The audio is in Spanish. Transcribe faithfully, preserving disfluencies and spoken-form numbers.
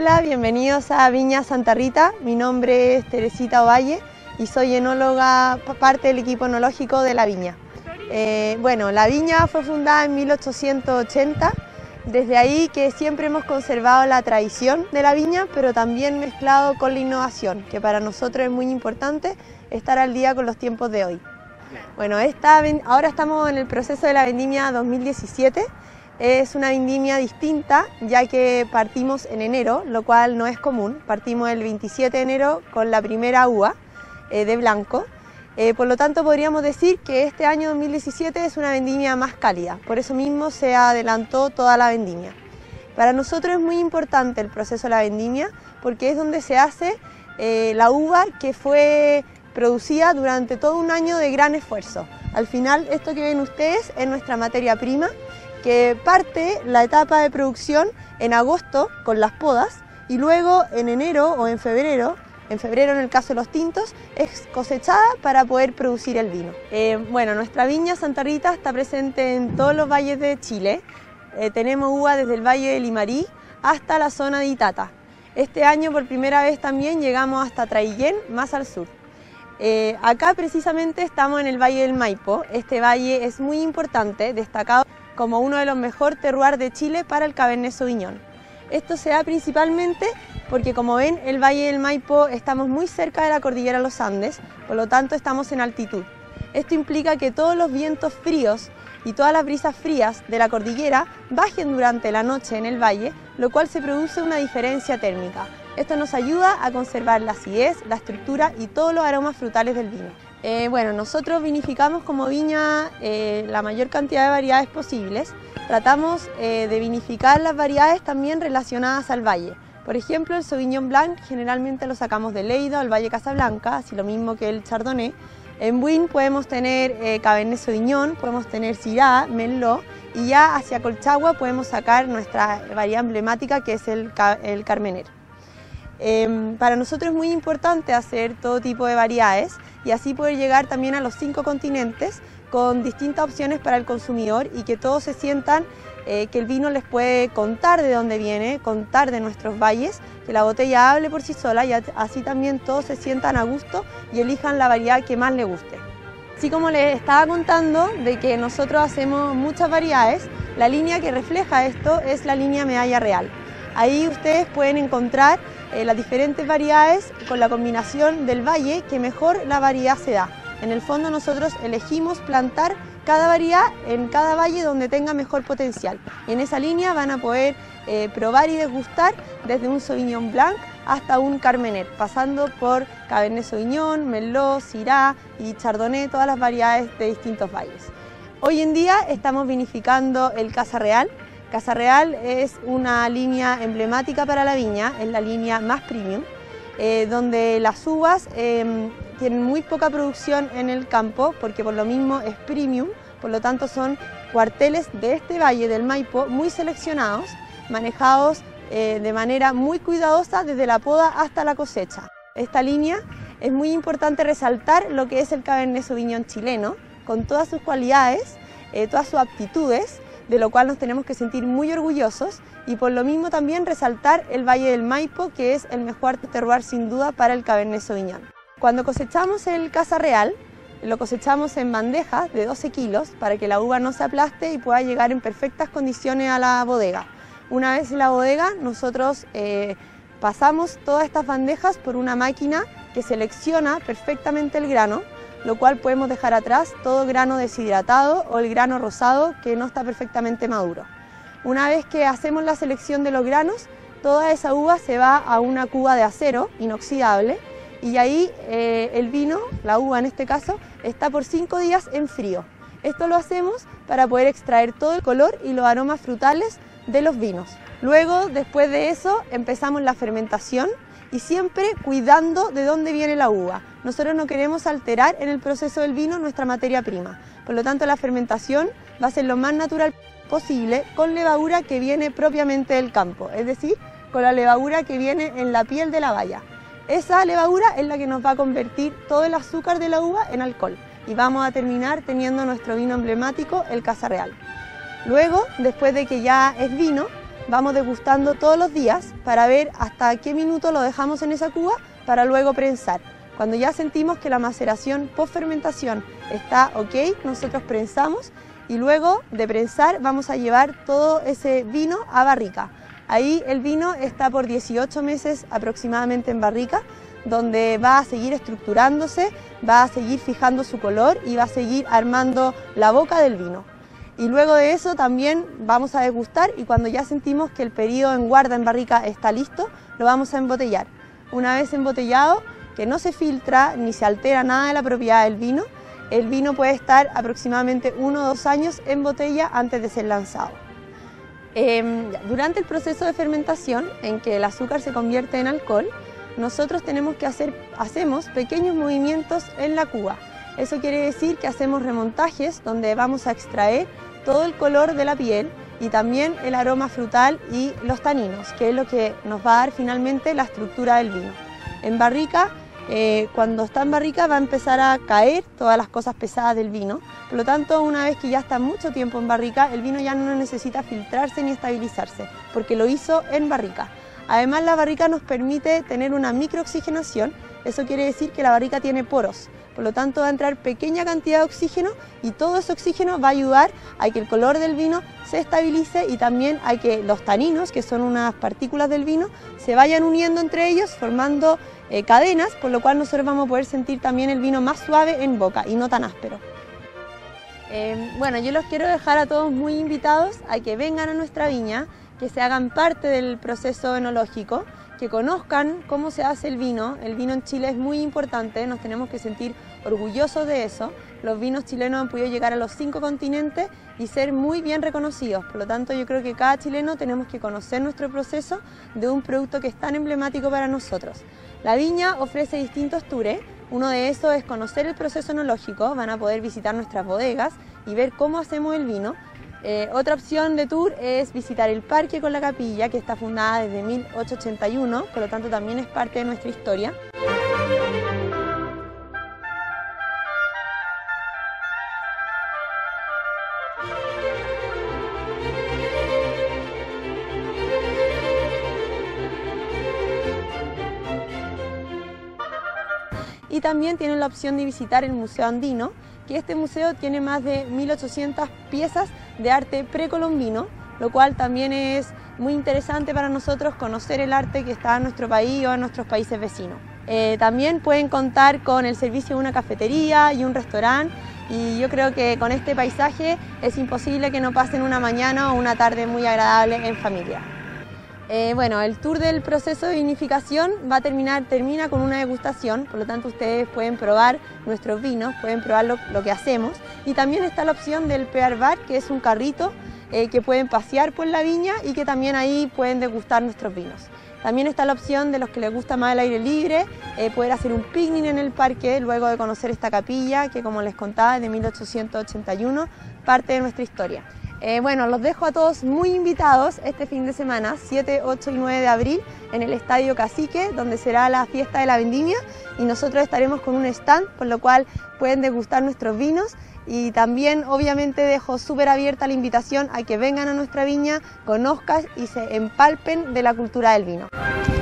Hola, bienvenidos a Viña Santa Rita. Mi nombre es Teresita Ovalle y soy enóloga, parte del equipo enológico de la viña. Eh, bueno, la viña fue fundada en mil ochocientos ochenta, desde ahí que siempre hemos conservado la tradición de la viña, pero también mezclado con la innovación, que para nosotros es muy importante estar al día con los tiempos de hoy. Bueno, esta, ahora estamos en el proceso de la vendimia dos mil diecisiete. Es una vendimia distinta, ya que partimos en enero, lo cual no es común. Partimos el veintisiete de enero con la primera uva eh, de blanco. Eh, por lo tanto, podríamos decir que este año dos mil diecisiete es una vendimia más cálida. Por eso mismo se adelantó toda la vendimia. Para nosotros es muy importante el proceso de la vendimia, porque es donde se hace eh, la uva que fue producida durante todo un año de gran esfuerzo. Al final, esto que ven ustedes es nuestra materia prima, que parte la etapa de producción en agosto con las podas y luego en enero o en febrero, en febrero en el caso de los tintos, es cosechada para poder producir el vino. Eh, bueno, nuestra viña Santa Rita está presente en todos los valles de Chile. Eh, tenemos uva desde el valle de Limarí hasta la zona de Itata. Este año por primera vez también llegamos hasta Traillén, más al sur. Eh, acá precisamente estamos en el Valle del Maipo. Este valle es muy importante, destacado como uno de los mejores terroirs de Chile para el Cabernet Sauvignon. Esto se da principalmente porque, como ven, el Valle del Maipo estamos muy cerca de la cordillera de los Andes, por lo tanto estamos en altitud. Esto implica que todos los vientos fríos y todas las brisas frías de la cordillera bajen durante la noche en el valle, lo cual se produce una diferencia térmica. Esto nos ayuda a conservar la acidez, la estructura y todos los aromas frutales del vino. Eh, bueno, nosotros vinificamos como viña eh, la mayor cantidad de variedades posibles. Tratamos eh, de vinificar las variedades también relacionadas al valle. Por ejemplo, el Sauvignon Blanc generalmente lo sacamos de Lleida o el Valle Casablanca, así lo mismo que el Chardonnay. En Buin podemos tener eh, Cabernet Sauvignon, podemos tener Syrah, Merlot, y ya hacia Colchagua podemos sacar nuestra variedad emblemática, que es el, el Carmener. Eh, para nosotros es muy importante hacer todo tipo de variedades y así poder llegar también a los cinco continentes con distintas opciones para el consumidor y que todos se sientan eh, que el vino les puede contar de dónde viene, contar de nuestros valles, que la botella hable por sí sola y así también todos se sientan a gusto y elijan la variedad que más les guste. Así como les estaba contando de que nosotros hacemos muchas variedades, la línea que refleja esto es la línea Medalla Real. Ahí ustedes pueden encontrar eh, las diferentes variedades con la combinación del valle que mejor la variedad se da. En el fondo nosotros elegimos plantar cada variedad en cada valle donde tenga mejor potencial. Y en esa línea van a poder eh, probar y degustar desde un Sauvignon Blanc hasta un Carmener, pasando por Cabernet Sauvignon, Merlot, Syrah y Chardonnay, todas las variedades de distintos valles. Hoy en día estamos vinificando el Casa Real. Casa Real es una línea emblemática para la viña, es la línea más premium, eh, donde las uvas eh, tienen muy poca producción en el campo, porque por lo mismo es premium, por lo tanto son cuarteles de este valle del Maipo muy seleccionados, manejados eh, de manera muy cuidadosa desde la poda hasta la cosecha. Esta línea es muy importante resaltar lo que es el Cabernet Sauvignon chileno, con todas sus cualidades, eh, todas sus aptitudes, de lo cual nos tenemos que sentir muy orgullosos y por lo mismo también resaltar el Valle del Maipo, que es el mejor terroir sin duda para el Cabernet Sauvignon. Cuando cosechamos el Casa Real, lo cosechamos en bandejas de doce kilos para que la uva no se aplaste y pueda llegar en perfectas condiciones a la bodega. Una vez en la bodega, nosotros eh, pasamos todas estas bandejas por una máquina que selecciona perfectamente el grano, lo cual podemos dejar atrás todo grano deshidratado o el grano rosado que no está perfectamente maduro. Una vez que hacemos la selección de los granos, toda esa uva se va a una cuba de acero inoxidable y ahí eh, el vino, la uva en este caso, está por cinco días en frío. Esto lo hacemos para poder extraer todo el color y los aromas frutales de los vinos. Luego, después de eso, empezamos la fermentación y siempre cuidando de dónde viene la uva. Nosotros no queremos alterar en el proceso del vino nuestra materia prima, por lo tanto la fermentación va a ser lo más natural posible con levadura que viene propiamente del campo, es decir, con la levadura que viene en la piel de la baya. Esa levadura es la que nos va a convertir todo el azúcar de la uva en alcohol y vamos a terminar teniendo nuestro vino emblemático, el Casa Real. Luego, después de que ya es vino, vamos degustando todos los días para ver hasta qué minuto lo dejamos en esa cuba para luego prensar. Cuando ya sentimos que la maceración post-fermentación está ok, nosotros prensamos y luego de prensar vamos a llevar todo ese vino a barrica. Ahí el vino está por dieciocho meses aproximadamente en barrica, donde va a seguir estructurándose, va a seguir fijando su color y va a seguir armando la boca del vino. Y luego de eso también vamos a degustar y cuando ya sentimos que el periodo en guarda en barrica está listo, lo vamos a embotellar. Una vez embotellado, que no se filtra ni se altera nada de la propiedad del vino, el vino puede estar aproximadamente uno o dos años en botella antes de ser lanzado. Eh, durante el proceso de fermentación, en que el azúcar se convierte en alcohol, nosotros tenemos que hacer hacemos pequeños movimientos en la cuba. Eso quiere decir que hacemos remontajes donde vamos a extraer todo el color de la piel y también el aroma frutal y los taninos, que es lo que nos va a dar finalmente la estructura del vino. En barrica, eh, cuando está en barrica va a empezar a caer todas las cosas pesadas del vino, por lo tanto una vez que ya está mucho tiempo en barrica, el vino ya no necesita filtrarse ni estabilizarse, porque lo hizo en barrica. Además la barrica nos permite tener una microoxigenación, eso quiere decir que la barrica tiene poros, por lo tanto va a entrar pequeña cantidad de oxígeno y todo ese oxígeno va a ayudar a que el color del vino se estabilice y también a que los taninos, que son unas partículas del vino, se vayan uniendo entre ellos formando eh, cadenas, por lo cual nosotros vamos a poder sentir también el vino más suave en boca y no tan áspero. Eh, bueno, yo los quiero dejar a todos muy invitados a que vengan a nuestra viña, que se hagan parte del proceso enológico, que conozcan cómo se hace el vino. El vino en Chile es muy importante, nos tenemos que sentir orgullosos de eso. Los vinos chilenos han podido llegar a los cinco continentes y ser muy bien reconocidos. Por lo tanto, yo creo que cada chileno tenemos que conocer nuestro proceso de un producto que es tan emblemático para nosotros. La viña ofrece distintos tours. Uno de esos es conocer el proceso enológico, van a poder visitar nuestras bodegas y ver cómo hacemos el vino. Eh, otra opción de tour es visitar el parque con la capilla, que está fundada desde mil ochocientos ochenta y uno, por lo tanto también es parte de nuestra historia. Y también tienen la opción de visitar el Museo Andino, que este museo tiene más de mil ochocientas piezas de arte precolombino, lo cual también es muy interesante para nosotros conocer el arte que está en nuestro país o en nuestros países vecinos. Eh, también pueden contar con el servicio de una cafetería y un restaurante y yo creo que con este paisaje es imposible que no pasen una mañana o una tarde muy agradable en familia. Eh, bueno, el tour del proceso de vinificación va a terminar, termina con una degustación, por lo tanto ustedes pueden probar nuestros vinos, pueden probar lo, lo que hacemos y también está la opción del Pear Bar, que es un carrito eh, que pueden pasear por la viña y que también ahí pueden degustar nuestros vinos. También está la opción de los que les gusta más el aire libre, eh, poder hacer un picnic en el parque luego de conocer esta capilla que, como les contaba, es de mil ochocientos ochenta y uno, parte de nuestra historia. Eh, bueno, los dejo a todos muy invitados este fin de semana, siete, ocho y nueve de abril, en el Estadio Cacique, donde será la fiesta de la vendimia y nosotros estaremos con un stand, por lo cual pueden degustar nuestros vinos y también obviamente dejo súper abierta la invitación a que vengan a nuestra viña, conozcan y se empalpen de la cultura del vino.